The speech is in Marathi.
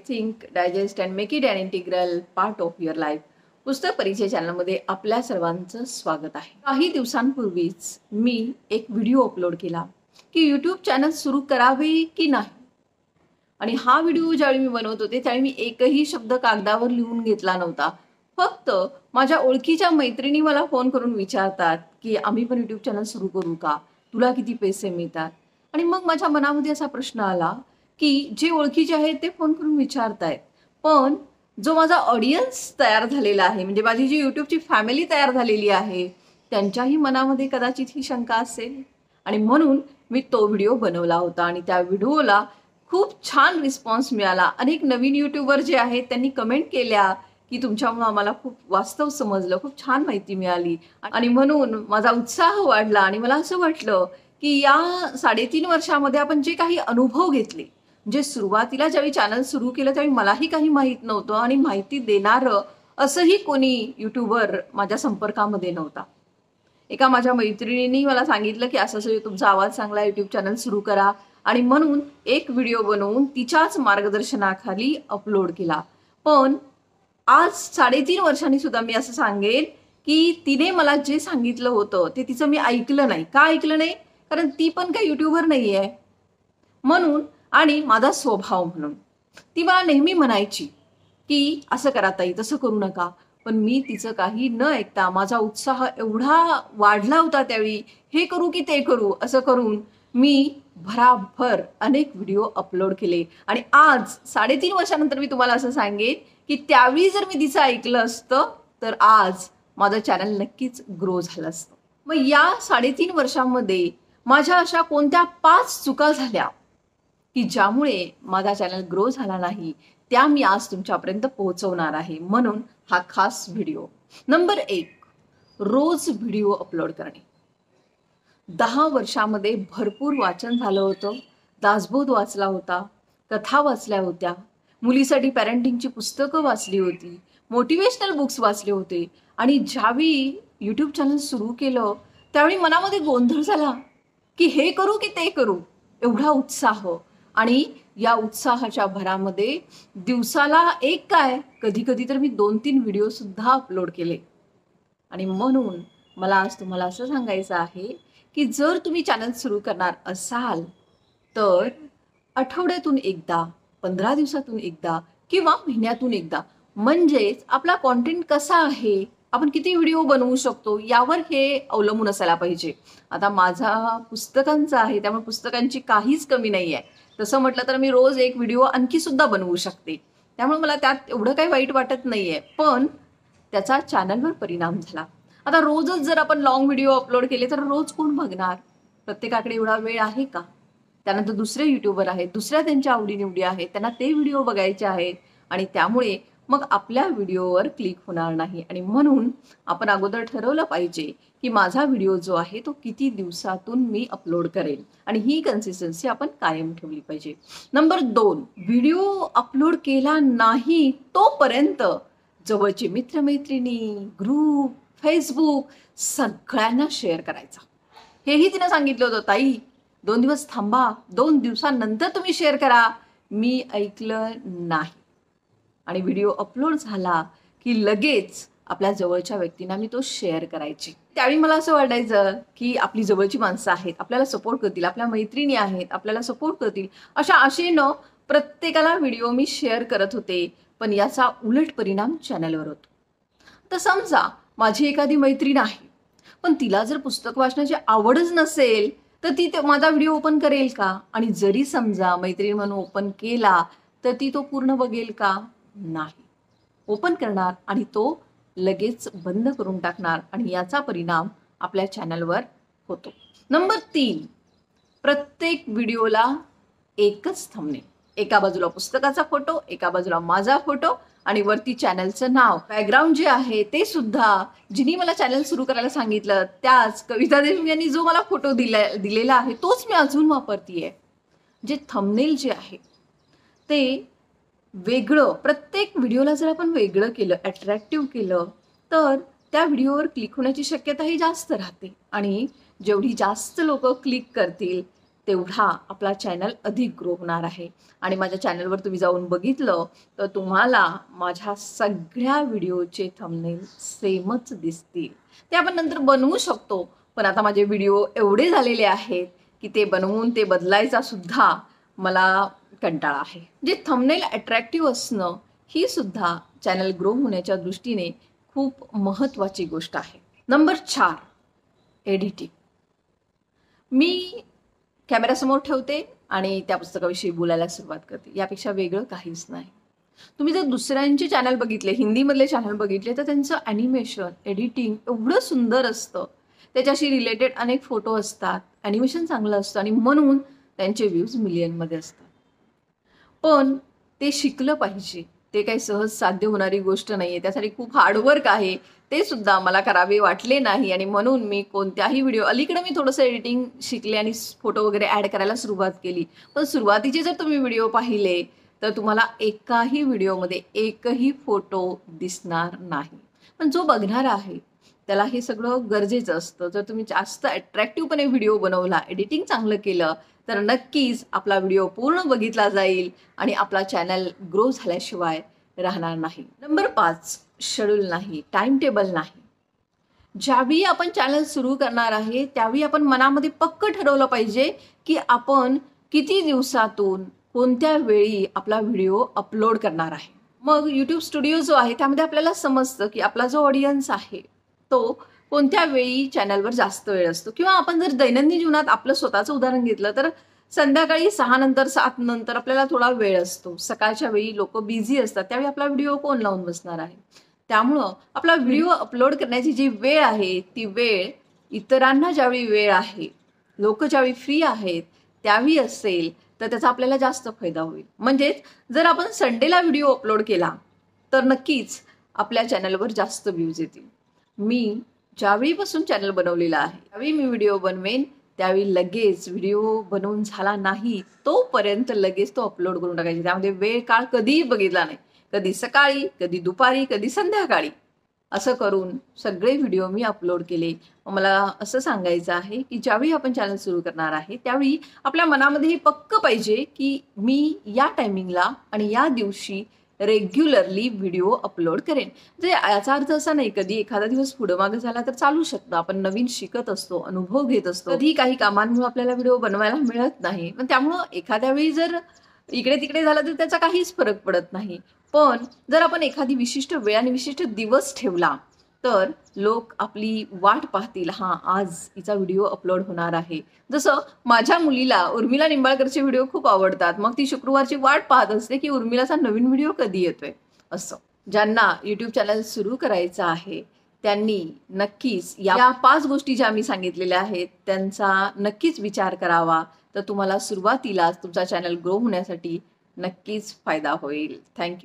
Think, digest and make it an integral part of your life. पुस्तक परिचय चॅनलमध्ये आपल्या सर्वांचं स्वागत आहे. काही दिवसांपूर्वीच मी एक व्हिडिओ अपलोड केला की यूट्यूब चॅनल सुरू करावे की नाही. आणि हा व्हिडिओ ज्यावेळी मी बनवत होते त्यावेळी मी एकही शब्द कागदावर लिहून घेतला नव्हता. फक्त माझ्या ओळखीच्या मैत्रिणी मला फोन करून विचारतात की आम्ही पण यूट्यूब चॅनल सुरू करू का, तुला किती पैसे मिळतात. आणि मग माझ्या मनामध्ये असा प्रश्न आला की जे ओळखीचे आहेत ते फोन करून विचारतायत, पण जो माझा ऑडियन्स तयार झालेला आहे, म्हणजे माझी जी यूट्यूबची फॅमिली तयार झालेली आहे, त्यांच्याही मनामध्ये कदाचित ही शंका असेल. आणि म्हणून मी तो व्हिडिओ बनवला होता आणि त्या व्हिडिओला खूप छान रिस्पॉन्स मिळाला. अनेक नवीन यूट्यूबर जे आहेत त्यांनी कमेंट केल्या की तुमच्यामुळे आम्हाला खूप वास्तव समजलं, खूप छान माहिती मिळाली. आणि म्हणून माझा उत्साह वाढला आणि मला असं वाटलं की या 3.5 वर्षामध्ये आपण जे काही अनुभव घेतले, जे सुरुवातीला ज्यावेळी चॅनल सुरू केलं त्यावेळी मलाही काही माहीत नव्हतं आणि माहिती देणारं असंही कोणी यूट्यूबर माझ्या संपर्कामध्ये नव्हता. एका माझ्या मैत्रिणींनी मला सांगितलं की असं असं तुमचा आवाज चांगला, यूट्यूब चॅनल सुरू करा. आणि म्हणून एक व्हिडिओ बनवून तिच्याच मार्गदर्शनाखाली अपलोड केला. पण आज 3.5 वर्षांनी सुद्धा मी असं सांगेन की तिने मला जे सांगितलं होतं ते तिचं मी ऐकलं नाही. का ऐकलं नाही? कारण ती पण काही यूट्यूबर नाही आहे म्हणून, आणि माझा स्वभाव म्हणून. ती मला नेहमी म्हणायची की असं करा ताई, तसं करू नका. पण मी तिचं काही न ऐकता माझा उत्साह एवढा वाढला होता त्यावेळी, हे करू की ते करू असं करून मी भराभर अनेक व्हिडिओ अपलोड केले. आणि आज 3.5 वर्षानंतर मी तुम्हाला असं सांगेन की त्यावेळी जर मी तिचं ऐकलं असतं तर आज माझं चॅनल नक्कीच ग्रो झालं असतं. मग या 3.5 वर्षांमध्ये माझ्या अशा कोणत्या 5 चुका झाल्या की ज्यामुळे माझा चॅनल ग्रो झाला नाही, त्या मी आज तुमच्यापर्यंत पोहोचवणार आहे. म्हणून हा खास व्हिडिओ. नंबर 1, रोज व्हिडिओ अपलोड करणे. 10 वर्षामध्ये भरपूर वाचन झालं होतं. दासबोध वाचला होता, कथा वाचल्या होत्या, मुलीसाठी पॅरेंटिंगची पुस्तकं वाचली होती, मोटिवेशनल बुक्स वाचले होते. आणि ज्यावेळी यूट्यूब चॅनल सुरू केलं त्यावेळी मनामध्ये गोंधळ झाला की हे करू की ते करू, एवढा उत्साह. आणि या उत्साहाच्या भरामध्ये दिवसाला एक काय, कधी कधी तर मी 2-3 व्हिडिओ सुद्धा अपलोड केले. आणि म्हणून मला आज तुम्हाला असं सांगायचं आहे की जर तुम्ही चॅनल सुरू करणार असाल तर आठवड्यातून एकदा, 15 दिवसातून एकदा किंवा महिन्यातून एकदा, म्हणजेच आपला कॉन्टेंट कसा आहे, आपण किती व्हिडिओ बनवू शकतो यावर हे अवलंबून असायला पाहिजे. आता माझा पुस्तकांचा आहे त्यामुळे पुस्तकांची काहीच कमी नाही आहे. तसं म्हटलं तर मी रोज एक व्हिडिओ आणखी सुद्धा बनवू शकते, त्यामुळे मला त्यात एवढं काही वाईट वाटत नाहीये. पण त्याचा चॅनलवर परिणाम झाला. आता रोजच जर आपण लॉंग व्हिडिओ अपलोड केले तर रोज कोण बघणार? प्रत्येकाकडे एवढा वेळ आहे का? त्यानंतर दुसरे यूट्यूबर आहेत, दुसऱ्या त्यांच्या आवडीनिवडी आहेत, त्यांना ते व्हिडिओ बघायचे आहेत आणि त्यामुळे मग आपल्या व्हिडिओवर क्लिक होणार नाही. आणि म्हणून आपण अगोदर ठरवलं पाहिजे की माझा व्हिडिओ जो आहे तो किती दिवसातून मी अपलोड करेल आणि ही कन्सिस्टन्सी आपण कायम ठेवली पाहिजे. नंबर 2, व्हिडिओ अपलोड केला नाही तोपर्यंत जवळचे मित्रमैत्रिणी, ग्रुप, फेसबुक सगळ्यांना शेअर करायचा. हेही तिने सांगितलं होतं, ताई 2 दिवस थांबा, 2 दिवसांनंतर तुम्ही शेअर करा. मी ऐकलं नाही आणि व्हिडिओ अपलोड झाला की लगेच आपल्या जवळच्या व्यक्तींना मी तो शेअर करायची. त्यावेळी मला असं वाटायचं की आपली जवळची माणसं आहेत, आपल्याला सपोर्ट करतील, आपल्या मैत्रिणी आहेत, आपल्याला सपोर्ट करतील, अशा आशेनं प्रत्येकाला व्हिडिओ मी शेअर करत होते. पण याचा उलट परिणाम चॅनलवर होतो. तर समजा माझी एखादी मैत्रीण आहे, पण तिला जर पुस्तक वाचण्याची आवडच नसेल तर ती माझा व्हिडिओ ओपन करेल का? आणि जरी समजा मैत्रीण म्हणून ओपन केला तर ती तो पूर्ण बघेल का? नाही. ओपन करणार आणि तो लगेच बंद करून टाकणार आणि याचा परिणाम आपल्या चॅनलवर होतो. नंबर 3, प्रत्येक व्हिडिओला एकच थंबनेल. एका बाजूला पुस्तकाचा फोटो, एका बाजूला माझा फोटो आणि वरती चॅनलचं नाव. बॅकग्राऊंड जे आहे ते सुद्धा जिनी मला चॅनल सुरू करायला सांगितलं त्याच कविता देशमुख यांनी जो मला फोटो दिलेला आहे तोच मी अजून वापरतीये. जे थंबनेल जे आहे ते वेगळं, प्रत्येक व्हिडिओला जर आपण वेगळं केलं, अट्रॅक्टिव्ह केलं तर त्या व्हिडिओवर क्लिक होण्याची शक्यताही जास्त राहते. आणि जेवढी जास्त लोक क्लिक करतील तेवढा आपला चॅनल अधिक ग्रो होणार आहे. आणि माझ्या चॅनलवर तुम्ही जाऊन बघितलं तर तुम्हाला माझ्या सगळ्या व्हिडिओचे थंबनेल सेमच दिसतील. ते आपण नंतर बनवू शकतो, पण आता माझे व्हिडिओ एवढे झालेले आहेत की ते बनवून ते बदलायचा सुद्धा मला कंटाळा आहे. जे थंबनेल अट्रॅक्टिव्ह असणं ही सुद्धा चॅनल ग्रो होण्याच्या दृष्टीने खूप महत्त्वाची गोष्ट आहे. Number 4, editing. मी कॅमेरासमोर ठेवते आणि त्या पुस्तकाविषयी बोलायला सुरुवात करते. यापेक्षा वेगळं काहीच नाही. तुम्ही जर दुसऱ्यांचे चॅनल बघितले, हिंदीमधले चॅनल बघितले, तर त्यांचं ॲनिमेशन, एडिटिंग एवढं सुंदर असतं. त्याच्याशी रिलेटेड अनेक फोटो असतात, ॲनिमेशन चांगलं असतं आणि म्हणून त्यांचे व्ह्यूज मिलियनमध्ये असतात. पण ते शिकलं पाहिजे. ते काही सहज साध्य होणारी गोष्ट नाही आहे. त्यासाठी खूप हार्डवर्क आहे. ते सुद्धा मला करावे वाटले नाही आणि म्हणून मी कोणत्याही व्हिडिओ अलीकडे मी थोडंसं एडिटिंग शिकले आणि फोटो वगैरे ॲड करायला सुरुवात केली. पण सुरुवातीचे जर तुम्ही व्हिडिओ पाहिले तर तुम्हाला एकाही व्हिडिओमध्ये एकही फोटो दिसणार नाही. पण जो बघणार आहे त्याला हे सगळं गरजेचं असतं. जर तुम्ही जास्त अट्रॅक्टिव्हपणे व्हिडिओ बनवला, एडिटिंग चांगलं केलं तर नक्कीच आपला व्हिडिओ पूर्ण बघितला जाईल आणि आपला चॅनल ग्रो झाल्याशिवाय राहणार नाही. नंबर 5, शेड्यूल नाही, टाइम टेबल नाही. ज्यावेळी आपण चॅनल सुरू करणार आहे त्यावेळी आपण मनामध्ये पक्क ठरवलं पाहिजे की आपण किती दिवसातून कोणत्या वेळी आपला व्हिडिओ अपलोड करणार आहे. मग यूट्यूब स्टुडिओ जो आहे त्यामध्ये आपल्याला समजतं की आपला जो ऑडियन्स आहे तो कोणत्या वेळी चॅनलवर जास्त वेळ असतो. किंवा आपण जर दैनंदिन जीवनात आपलं स्वतःचं उदाहरण घेतलं तर संध्याकाळी 6 नंतर 7 नंतर आपल्याला थोडा वेळ असतो. सकाळच्या वेळी लोक बिझी असतात, त्यावेळी आपला व्हिडिओ कोण लावून बसणार आहे. त्यामुळं आपला व्हिडिओ अपलोड करण्याची जी वेळ आहे ती वेळ इतरांना ज्यावेळी वेळ आहे, लोक ज्यावेळी फ्री आहेत त्यावेळी असेल तर त्याचा आपल्याला जास्त फायदा होईल. म्हणजेच जर आपण संडेला व्हिडिओ अपलोड केला तर नक्कीच आपल्या चॅनलवर जास्त व्ह्यूज येतील. मी ज्यावेळीपासून चॅनल बनवलेला आहे त्यावेळी मी व्हिडिओ बनवेन, त्यावेळी लगेच व्हिडिओ बनवून झाला नाही तोपर्यंत लगेच तो अपलोड करून टाकायचा. त्यामध्ये वेळ काळ कधीही बघितला नाही. कधी सकाळी, कधी दुपारी, कधी संध्याकाळी असं करून सगळे व्हिडिओ मी अपलोड केले. मला असं सांगायचं आहे की ज्यावेळी आपण चॅनल सुरू करणार आहे त्यावेळी आपल्या मनामध्ये हे पक्क पाहिजे की मी या टायमिंगला आणि या दिवशी रेग्युलरली व्हिडिओ अपलोड करेन. म्हणजे याचा अर्थ असा नाही कधी एखादा दिवस पुढं मागं झाला तर चालू शकतं. आपण नवीन शिकत असतो, अनुभव घेत असतो. कधी काही कामांमुळे आपल्याला व्हिडिओ बनवायला मिळत नाही, पण त्यामुळं एखाद्या वेळी जर इकडे तिकडे झालं तर त्याचा काहीच फरक पडत नाही. पण जर आपण एखादी विशिष्ट वेळ आणि विशिष्ट दिवस ठेवला तर लोक आपली वाट पाहतील. हां, आज हिचा व्हिडिओ अपलोड होणार आहे. जसं माझ्या मुलीला उर्मिला निंबाळकरचे व्हिडिओ खूप आवडतात. मग ती शुक्रवारची वाट पाहत असते की उर्मिलाचा नवीन व्हिडिओ कधी येतोय. असं ज्यांना यूट्यूब चॅनल सुरू करायचं आहे त्यांनी नक्कीच या 5 गोष्टी ज्या मी सांगितलेल्या आहेत त्यांचा नक्कीच विचार करावा. तर तुम्हाला सुरुवातीलाच तुमचा चॅनल ग्रो होण्यासाठी नक्कीच फायदा होईल. थँक्यू.